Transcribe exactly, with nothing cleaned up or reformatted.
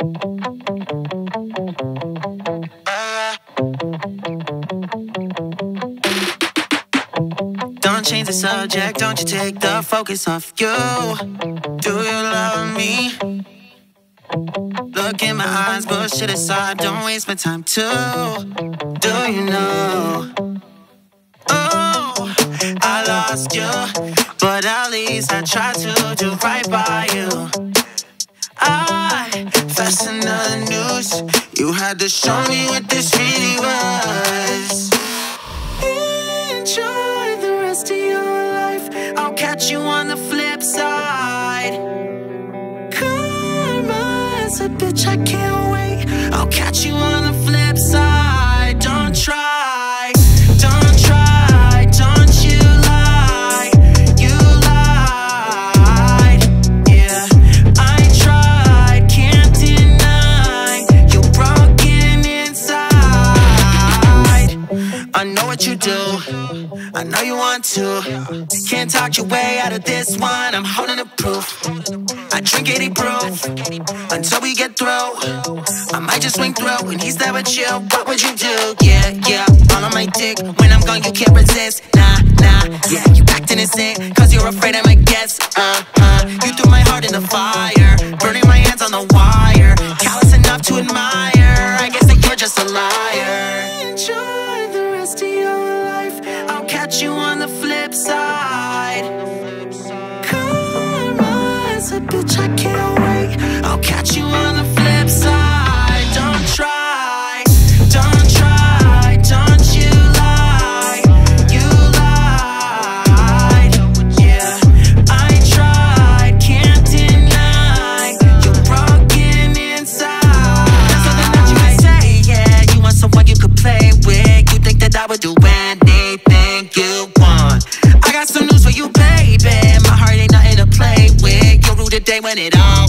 Don't change the subject, don't you take the focus off you. Do you love me? Look in my eyes, bullshit aside, don't waste my time too. Do you know? Oh, I lost you, but at least I tried to do right by you. I fastened the noose. You had to show me what this really was. Enjoy the rest of your life. I'll catch you on the flip side. Karma's a bitch, I can't wait. I'll catch you on the flip side. Don't try, don't try, don't you lie. You lied, yeah. I tried, can't deny. You're broken inside. I know what you do, I know you want to. Can't talk your way out of this one, I'm holding the proof. I drink eighty proof until we get through. I might just swing through when he's there with you. What would you do? Yeah, yeah, all on my dick. When I'm gone you can't resist. Nah, nah, yeah, you act innocent cause you're afraid I might guess. Uh, uh, you threw my heart in the fire, burning my hands on the wire. Callous enough to admire, I guess that you're just a liar. Enjoy the rest of your life, I'll catch you on the flip side. Karma's a bitch, I can't wait. I'll catch you on the flip side. Don't try, don't try, don't you lie. You lied, yeah. I tried, can't deny. You're broken inside. There's something that you can say, yeah. You want someone you could play with. You think that I would do anything you want. I got some news for you, baby. My heart ain't nothing to play with. You'll rue the day when it all